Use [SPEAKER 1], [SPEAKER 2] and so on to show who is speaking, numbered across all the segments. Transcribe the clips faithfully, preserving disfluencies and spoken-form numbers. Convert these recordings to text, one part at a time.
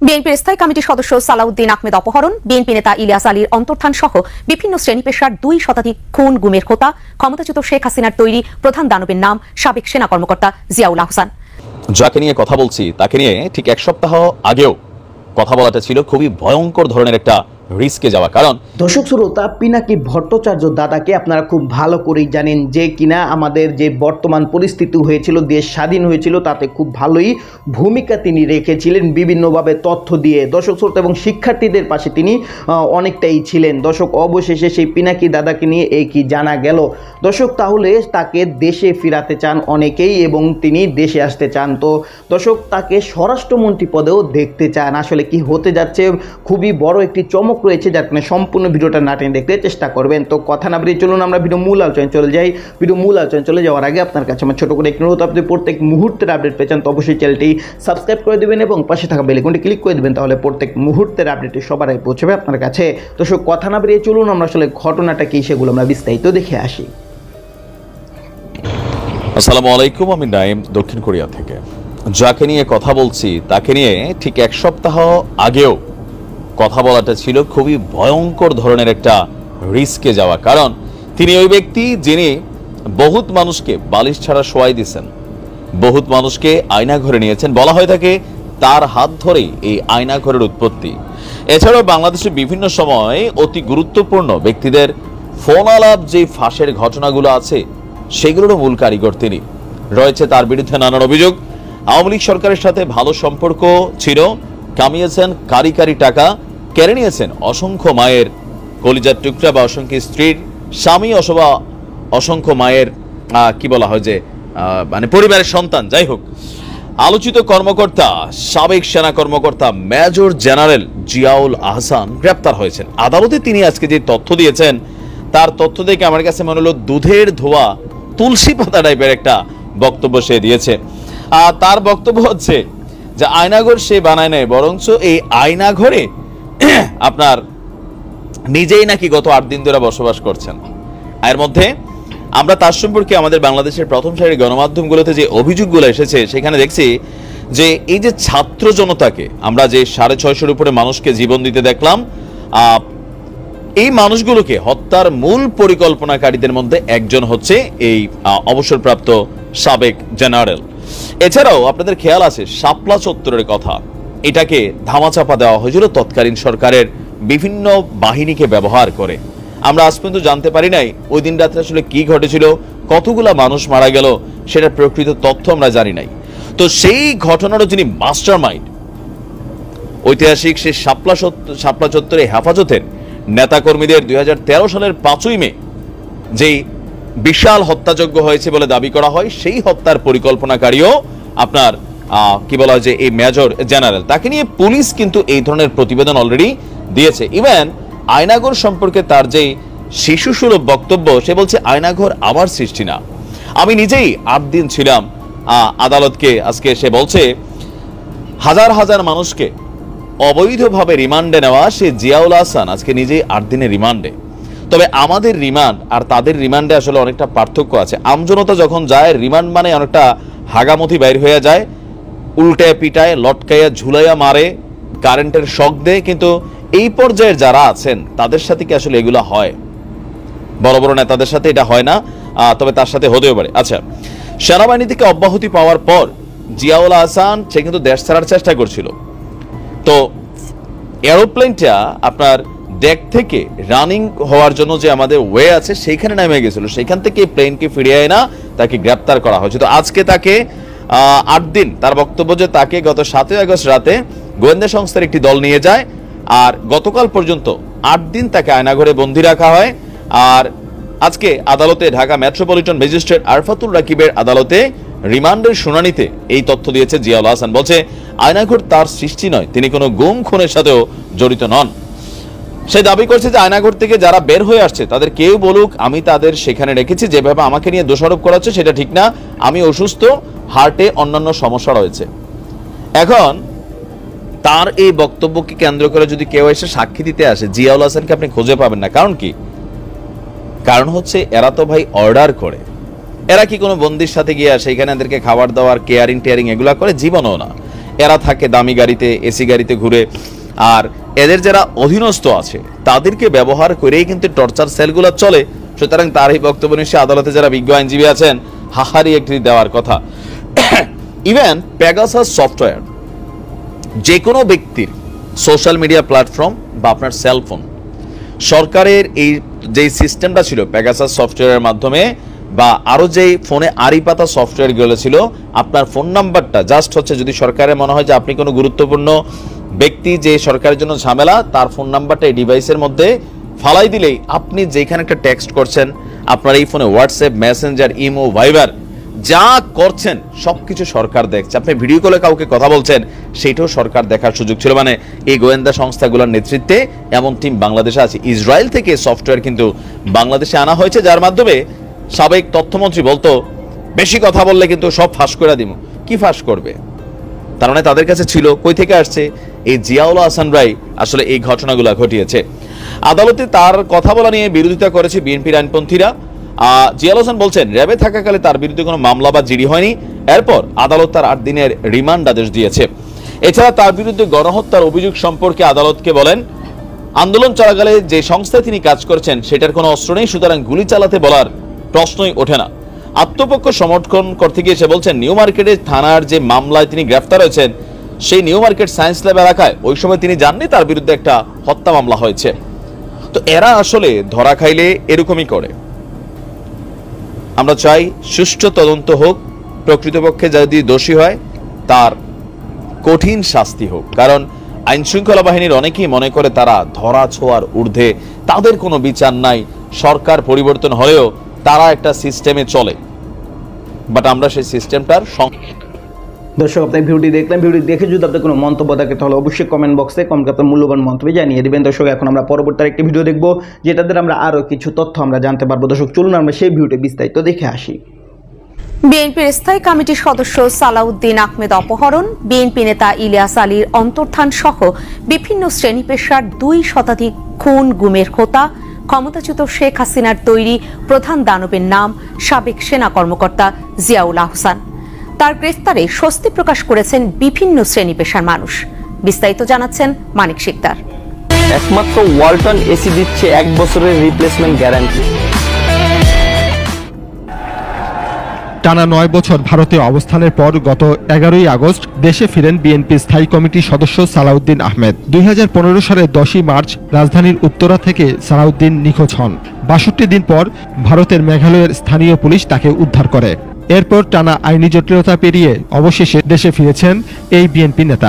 [SPEAKER 1] বিএনপির স্থায়ী কমিটির সদস্য সালাউদ্দিন আহমেদ অপহরণ, বিএনপি নেতা ইলিয়াস আলীর অন্তর্ধান সহ বিভিন্ন শ্রেণী পেশার দুই শতাধিক খুন গুমের হোতা, ক্ষমতাচ্যুত শেখ হাসিনার তৈরি প্রধান দানবের নাম সাবেক সেনা কর্মকর্তা জিয়াউল আহসান।
[SPEAKER 2] যাকে নিয়ে কথা বলছি তাকে নিয়ে ঠিক এক সপ্তাহ আগেও কথা বলাটা ছিল খুবই ভয়ঙ্কর ধরনের একটা রিস্কে যাওয়া। কারণ
[SPEAKER 3] দর্শক শ্রোতা, পিনাকি ভট্টাচার্য দাদাকে আপনারা খুব ভালো করেই জানেন যে কিনা আমাদের যে বর্তমান পরিস্থিতি হয়েছিল, দেশ স্বাধীন হয়েছিল, তাতে খুব ভালোই ভূমিকা তিনি রেখেছিলেন বিভিন্নভাবে তথ্য দিয়ে। দর্শক শ্রোতা এবং শিক্ষার্থীদের পাশে তিনি অনেকটাই ছিলেন। দর্শক, অবশেষে সেই পিনাকি দাদাকে নিয়ে এই কি জানা গেল। দর্শক, তাহলে তাকে দেশে ফিরাতে চান অনেকেই এবং তিনি দেশে আসতে চান। তো দর্শক, তাকে স্বরাষ্ট্রমন্ত্রী পদেও দেখতে চান। আসলে কি হতে যাচ্ছে, খুবই বড় একটি চমক রয়েছে, যার কারণে সম্পূর্ণ ভিডিওটা না টেনে দেখতে চেষ্টা করবেন। তো কথা না বেরিয়ে চলুন আমরা ভিডিও মূল আলোচনায় চলে যাই। ভিডিও মূল আলোচনায় চলে যাওয়ার আগে আপনার কাছে আমার ছোট করে একটু অনুরোধ, আপনি প্রত্যেক মুহূর্তের আপডেট পেয়েছেন তো অবশ্যই চ্যানেলটি সাবস্ক্রাইব করে দেবেন এবং পাশে থাকা বেল আইকনটি ক্লিক করে দেবেন, তাহলে প্রত্যেক মুহূর্তের আপডেটটি সবার আগে পৌঁছবে আপনার কাছে। তো সব কথা না বেরিয়ে চলুন আমরা আসলে ঘটনাটা কি সেগুলো আমরা বিস্তারিত দেখে আসি।
[SPEAKER 2] আসসালামু আলাইকুম, আমি নাইম দক্ষিণ কোরিয়া থেকে। যাকে নিয়ে কথা বলছি তাকে নিয়ে ঠিক এক সপ্তাহ আগেও কথা বলাটা ছিল খুবই ভয়ঙ্কর ধরনের একটা রিস্কে যাওয়া। কারণ তিনি ওই ব্যক্তি যিনি বহুত মানুষকে বালিশ ছাড়া শোয়াই দিয়েছেন, বহুত মানুষকে আয়না ঘরে নিয়েছেন। বলা হয়ে থাকে তার হাত ধরেই এই আয়না ঘরের উৎপত্তি। এছাড়াও বাংলাদেশে বিভিন্ন সময় অতি গুরুত্বপূর্ণ ব্যক্তিদের ফোন আলাপ যে ফাঁসের ঘটনাগুলো আছে সেগুলোরও মূল কারিগর তিনি। রয়েছে তার বিরুদ্ধে নানান অভিযোগ। আওয়ামী লীগ সরকারের সাথে ভালো সম্পর্ক ছিল, কামিয়েছেন কারি কারি টাকা, কেড়ে নিয়েছেন অসংখ্য মায়ের কলিজার টুকরা বা অসংখ্য স্ত্রীর স্বামী অথবা অসংখ্য মায়ের কি বলা হয় যে মানে পরিবারের সন্তান। যাই হোক, আলোচিত কর্মকর্তা সাবেক সেনা কর্মকর্তা মেজর জেনারেল জিয়াউল আহসান গ্রেপ্তার হয়েছেন আদালতে। তিনি আজকে যে তথ্য দিয়েছেন তার তথ্য দেখে আমার কাছে মনে হলো দুধের ধোয়া তুলসী পাতা টাইপের একটা বক্তব্য সে দিয়েছে। আর তার বক্তব্য হচ্ছে যে আয়নাঘর সে বানায় নেয়, বরঞ্চ এই আয়নাঘরে আপনার নিজেই নাকি গত আট দিন ধরে বসবাস করছেন। এর মধ্যে আমরা তার সম্পর্কে আমাদের বাংলাদেশের প্রথম সারির গণমাধ্যমগুলোতে যে অভিযোগগুলো এসেছে সেখানে দেখছি যে এই যে ছাত্র জনতাকে আমরা যে সাড়ে ছয়শোর উপরে মানুষকে জীবন দিতে দেখলাম, এই মানুষগুলোকে হত্যার মূল পরিকল্পনাকারীদের মধ্যে একজন হচ্ছে এই অবসরপ্রাপ্ত সাবেক জেনারেল। এছাড়াও আপনাদের খেয়াল আছে শাপলা চত্বরের কথা, এটাকে ধামাচাপা দেওয়া হয়েছিল তৎকালীন সরকারের বিভিন্ন বাহিনীকে ব্যবহার করে। আমরা আজ পর্যন্ত জানতে পারি নাই ওই দিন রাত্রে আসলে কি ঘটেছিল, কতগুলা মানুষ মারা গেল, সেটার প্রকৃত তথ্য আমরা জানি নাই। তো সেই ঘটনারও যিনি মাস্টার মাইন্ড, ঐতিহাসিক সেই শাপলা শাপলা চত্বরে হেফাজতের নেতাকর্মীদের দুই হাজার তেরো সালের পাঁচই মে যেই বিশাল হত্যাযজ্ঞ হয়েছে বলে দাবি করা হয়, সেই হত্যার পরিকল্পনাকারীও আপনার কি বলা হয় যে এই মেজর জেনারেল। তাকে নিয়ে পুলিশ কিন্তু এই ধরনের প্রতিবেদন অলরেডি দিয়েছে। ইভেন আয়নাঘর সম্পর্কে তার যে শিশু সুলভ বক্তব্য, সে বলছে আয়নাঘর আমার সৃষ্টি না। আমি নিজেই আট দিন ছিলাম আদালতকে আজকে সে বলছে হাজার হাজার মানুষকে অবৈধভাবে রিমান্ডে নেওয়া সে জিয়াউল আহসান আজকে নিজেই আট দিনের রিমান্ডে। তবে আমাদের রিমান্ড আর তাদের রিমান্ডে আসলে অনেকটা পার্থক্য আছে। আমজনতা যখন যায় রিমান্ড মানে অনেকটা হাগামতি বাইর হয়ে যায়, উল্টায় পিটায় লটকাইয়া ঝুলাইয়া মারে, কারেন্টের শক দেয়। কিন্তু এই পর্যায়ের যারা আছেন তাদের সাথে কি আসলে এগুলো হয়? বড় বড় নেতাদের সাথে এটা হয় না, তবে তার সাথে হতেও পারে। আচ্ছা, সেনাবাহিনী থেকে অব্যাহতি পাওয়ার পর জিয়াউল আহসান সে কিন্তু দেশ ছাড়ার চেষ্টা করছিল। তো এরোপ্লেনটা আপনার ডেক থেকে রানিং হওয়ার জন্য যে আমাদের ওয়ে আছে সেইখানে নেমে গেছিল, সেইখান থেকে প্লেনকে ফিরিয়ে আনা তাকে গ্রেপ্তার করা হয়েছে। তো আজকে তাকে আট দিন, তার বক্তব্য যে তাকে গত সাতই আগস্ট রাতে গোয়েন্দা সংস্থার একটি দল নিয়ে যায়, আর গতকাল পর্যন্ত আট দিন তাকে আয়নাঘরে বন্দী রাখা হয়। আর আজকে আদালতে ঢাকা মেট্রোপলিটন ম্যাজিস্ট্রেট আরফাতুল রাকিবের আদালতে রিমান্ডের শুনানিতে এই তথ্য দিয়েছে জিয়াউল আহসান। বলছে আয়নাঘর তার সৃষ্টি নয়, তিনি কোনো গুম খুনের সাথেও জড়িত নন। সে দাবি করছে যে আয়নাঘর থেকে যারা বের হয়ে আসছে তাদের কেউ বলুক আমি তাদের সেখানে রেখেছি, যেভাবে আমাকে নিয়ে দোষারোপ করা হচ্ছে সেটা ঠিক না, আমি অসুস্থ, হার্টে অন্যান্য সমস্যা রয়েছে। এখন তার এই বক্তব্যকে কেন্দ্র করে যদি কেউ এসে সাক্ষী দিতে আসে, জিয়াউল আহসানকে আপনি খুঁজে পাবেন না। কারণ কি? কারণ হচ্ছে এরা তো ভাই অর্ডার করে। এরা কি কোনো বন্দির সাথে গিয়ে সেখানে এদেরকে খাবার দাবার কেয়ারিং টেয়ারিং এগুলা করে? জীবনও না। এরা থাকে দামি গাড়িতে, এসি গাড়িতে ঘুরে, আর এদের যারা অধীনস্থ আছে তাদেরকে ব্যবহার করেই কিন্তু টর্চার সেলগুলো চলে। সুতরাং তার এই বক্তব্য নিশ্চয়ই আদালতে যারা বিজ্ঞ আইনজীবী আছেন হাহারি একটি দেওয়ার কথা। ইভেন প্যাগাসাস সফটওয়্যার যে কোনো ব্যক্তির সোশ্যাল মিডিয়া প্ল্যাটফর্ম বা আপনার সেলফোন, সরকারের এই যে সিস্টেমটা ছিল প্যাগাসাস সফটওয়্যারের মাধ্যমে বা আরও যেই ফোনে আড়ি পাতা সফটওয়্যারগুলো ছিল, আপনার ফোন নাম্বারটা জাস্ট হচ্ছে যদি সরকারের মনে হয় যে আপনি কোনো গুরুত্বপূর্ণ ব্যক্তি যে সরকারের জন্য ঝামেলা, তার ফোন নাম্বারটা এই ডিভাইসের মধ্যে ফালাই দিলেই আপনি যেখানে একটা টেক্সট করছেন, আপনার এই ফোনে হোয়াটসঅ্যাপ, মেসেঞ্জার, ইমো, ভাইবার যা করছেন সব কিছু সরকার দেখছে। আপনি ভিডিও কলে কাউকে কথা বলছেন, সেটাও সরকার দেখার সুযোগ ছিল। মানে এই গোয়েন্দা সংস্থাগুলোর নেতৃত্বে এমন টিম বাংলাদেশে আছে। ইসরায়েল থেকে সফটওয়্যার কিন্তু বাংলাদেশে আনা হয়েছে, যার মাধ্যমে সাবেক তথ্যমন্ত্রী বলতো বেশি কথা বললে কিন্তু সব ফাঁস করে দিব। কি ফাঁস করবে? তার মানে তাদের কাছে ছিল। কই থেকে আসছে? এই জিয়াউল হাসান রায় আসলে এই ঘটনাগুলো ঘটিয়েছে। আদালতে তার কথা বলা নিয়ে বিরোধিতা করেছে বিএনপির আইনপন্থীরা। জিয়াউল হাসান বলছেন র্যাবে থাকাকালে তার বিরুদ্ধে কোনো মামলা বা জিডি হয়নি, এরপর আদালত তার আট দিনের রিমান্ড আদেশ দিয়েছে। এছাড়া তার বিরুদ্ধে গণহত্যার অভিযোগ সম্পর্কে আদালতকে বলেন আন্দোলন চলাকালে যে সংস্থায় তিনি কাজ করছেন সেটার কোনো অস্ত্র নেই, সুতরাং গুলি চালাতে বলার প্রশ্নই ওঠে না। আত্মপক্ষ সমর্থন করতে গিয়ে সে বলছেন নিউ মার্কেটের থানার যে মামলায় তিনি গ্রেফতার হয়েছেন সেই নিউ মার্কেট সায়েন্স ল্যাব এলাকায় ওই সময় তিনি জাননি তার বিরুদ্ধে একটা হত্যা মামলা হয়েছে। তো এরা আসলে ধরা খাইলে এরকমই করে। আমরা চাই সুষ্ঠু তদন্ত হোক, প্রকৃতপক্ষে যদি দোষী হয় তার কঠিন শাস্তি হোক। কারণ আইন শৃঙ্খলা বাহিনীর অনেকেই মনে করে তারা ধরা ছোঁয়ার ঊর্ধ্বে, তাদের কোনো বিচার নাই, সরকার পরিবর্তন হলেও তারা একটা সিস্টেমে চলে। বাট আমরা সেই সিস্টেমটার
[SPEAKER 3] দর্শক আপনি ভিডিওটি দেখলেন, ভিডিওটি দেখে যদি আপনার কোনো মন্তব্য থাকে তাহলে অবশ্যই কমেন্ট বক্সে কমেন্ট আপনার মূল্যবান মন্তব্য জানিয়ে দেবেন। দর্শক এখন আমরা পরবর্তী একটি ভিডিও দেখবো যেটা দ্বারা আমরা আরও কিছু তথ্য আমরা জানতে পারবো। দর্শক চলুন আমরা সেই ভিডিওটি বিস্তারিত দেখে আসি।
[SPEAKER 1] বিএনপির স্থায়ী কমিটির সদস্য সালাউদ্দিন আহমেদ অপহরণ, বিএনপি নেতা ইলিয়াস আলীর অন্তর্ধান সহ বিভিন্ন শ্রেণী পেশার দুই শতাধিক খুন গুমের হোতা, ক্ষমতাচ্যুত শেখ হাসিনার তৈরি প্রধান দানবের নাম সাবেক সেনা কর্মকর্তা জিয়াউল আহসান। তার গ্রেফতারে স্বস্তি প্রকাশ করেছেন বিভিন্ন শ্রেণী পেশার মানুষ। বিস্তারিত জানাচ্ছেন মানিক শিকদার।
[SPEAKER 4] একমাত্র ওয়ালটন এসি দিচ্ছে এক বছরের রিপ্লেসমেন্ট গ্যারান্টি।
[SPEAKER 5] টানা নয় বছর ভারতে অবস্থানের পর গত এগারোই আগস্ট দেশে ফিরেন বিএনপি স্থায়ী কমিটির সদস্য সালাউদ্দিন আহমেদ। দুই হাজার পনেরো সালের দশই মার্চ রাজধানীর উত্তরা থেকে সালাউদ্দিন নিখোঁজ হন। বাষট্টি দিন পর ভারতের মেঘালয়ের স্থানীয় পুলিশ তাকে উদ্ধার করে। এরপর টানা আইনি জটিলতা পেরিয়ে অবশেষে দেশে ফিরেছেন এই বিএনপি নেতা।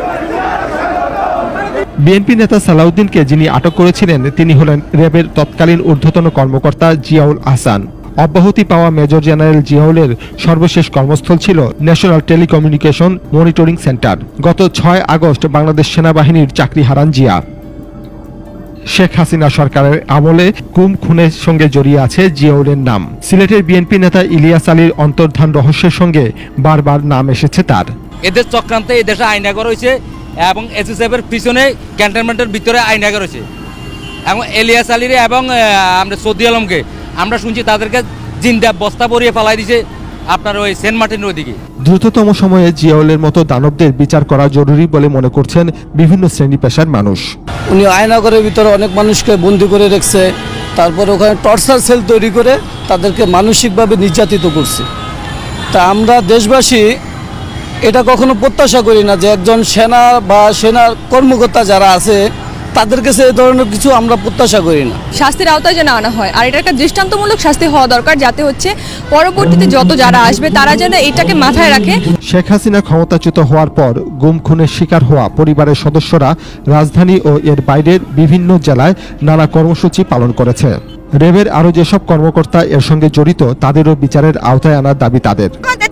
[SPEAKER 5] বিএনপি নেতা সালাউদ্দিনকে যিনি আটক করেছিলেন তিনি হলেন র্যাবের তৎকালীন ঊর্ধ্বতন কর্মকর্তা জিয়াউল আহসান। অব্যাহতি পাওয়া মেজর জেনারেল জিয়াউলের সর্বশেষ কর্মস্থল ছিল ন্যাশনাল টেলিকমিউনিকেশন মনিটরিং সেন্টার। গত ছয় আগস্ট বাংলাদেশ সেনাবাহিনীর চাকরি হারান জিয়া। শেখ হাসিনা সরকারের আমলে গুম খুনের সঙ্গে জড়িয়ে আছে জিয়াউলের নাম। সিলেটের বিএনপি নেতা ইলিয়াস আলীর অন্তর্ধান রহস্যের সঙ্গে বারবার নাম এসেছে তার।
[SPEAKER 6] এদের চক্রান্তে এই দেশে আইনাগর হয়েছে এবং এসএসএফের পিছনে ক্যান্টনমেন্টের ভিতরে আইনাগর হয়েছে এবং ইলিয়াস আলীর এবং আমরা সৌদি আলমকে আমরা শুনছি তাদেরকে জিন্দা বস্তা পরিয়ে ফালাই দিছে আপনার ওই সেন্ট মার্টিনের ওইদিকে।
[SPEAKER 5] দ্রুততম সময়ে জিয়াউলের মতো দানবদের বিচার করা জরুরি বলে মনে করছেন বিভিন্ন শ্রেণী পেশার মানুষ।
[SPEAKER 7] উনি আয়নাগরের ভিতরে অনেক মানুষকে বন্দি করে রেখেছে, তারপর ওখানে টর্চার সেল তৈরি করে তাদেরকে মানসিকভাবে নির্যাতিত করছে। তা আমরা দেশবাসী এটা কখনো প্রত্যাশা করি না যে একজন সেনা বা সেনার কর্মকর্তা যারা আছে তাদের কাছে এই ধরনের কিছু আমরা প্রত্যাশা করি না।
[SPEAKER 8] শাস্তির আওতায় যেন আনা হয়, আর এটা একটা দৃষ্টান্তমূলক শাস্তি হওয়া দরকার, যাতে হচ্ছে পরবর্তীতে যত যারা আসবে তারা যেন এটাকে মাথায় রাখে।
[SPEAKER 5] শেখ হাসিনা ক্ষমতাচ্যুত হওয়ার পর গুম খুনের শিকার হওয়া পরিবারের সদস্যরা রাজধানী ও এর বাইরের বিভিন্ন জেলায় নানা কর্মসূচি পালন করেছে। র্যাবের আরও যেসব কর্মকর্তা এর সঙ্গে জড়িত তাদেরও বিচারের আওতায় আনার দাবি তাদের।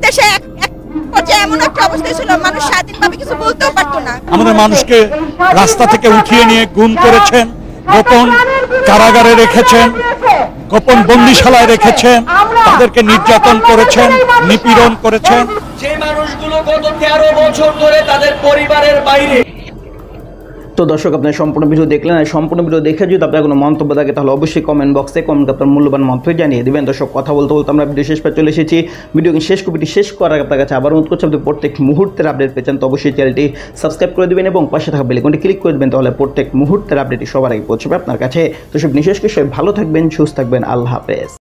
[SPEAKER 9] আমাদের মানুষকে রাস্তা থেকে উঠিয়ে নিয়ে গুম করেছেন, গোপন কারাগারে রেখেছেন, গোপন বন্দিশালায় রেখেছেন, তাদেরকে নির্যাতন করেছেন, নিপীড়ন করেছেন।
[SPEAKER 4] যে মানুষগুলো গত তেরো বছর ধরে তাদের পরিবারের বাইরে
[SPEAKER 3] তো দর্শক আপনার সম্পূর্ণ ভিডিও দেখলেন, আর সম্পূর্ণ ভিডিও দেখে যদি আপনার কোনো মন্তব্য থাকে তাহলে অবশ্যই কমেন্ট বক্সে কমেন্ট আপনার মূল্যবান মন্তব্য জানিয়ে দেবেন। দর্শক কথা বলতে বলতে আমরা ভিডিও শেষ পর্যন্ত চলে এসেছি। ভিডিও শেষ কপিটি শেষ করার আগে আপনার কাছে আবার অনুরোধ করছি, আপনি প্রত্যেক মুহূর্তের আপডেট পেয়েছেন তো অবশ্যই চ্যানেলটি সাবস্ক্রাইব করে দেবেন এবং পাশে থাকা বেল আইকনটি ক্লিক করে দেবেন, তাহলে প্রত্যেক মুহূর্তের আপডেটটি সবার আগে পৌঁছবে আপনার কাছে। তো সব বিশেষ করে সবাই ভালো থাকবেন, সুস্থ থাকবেন, আল্লাহ হাফেজ।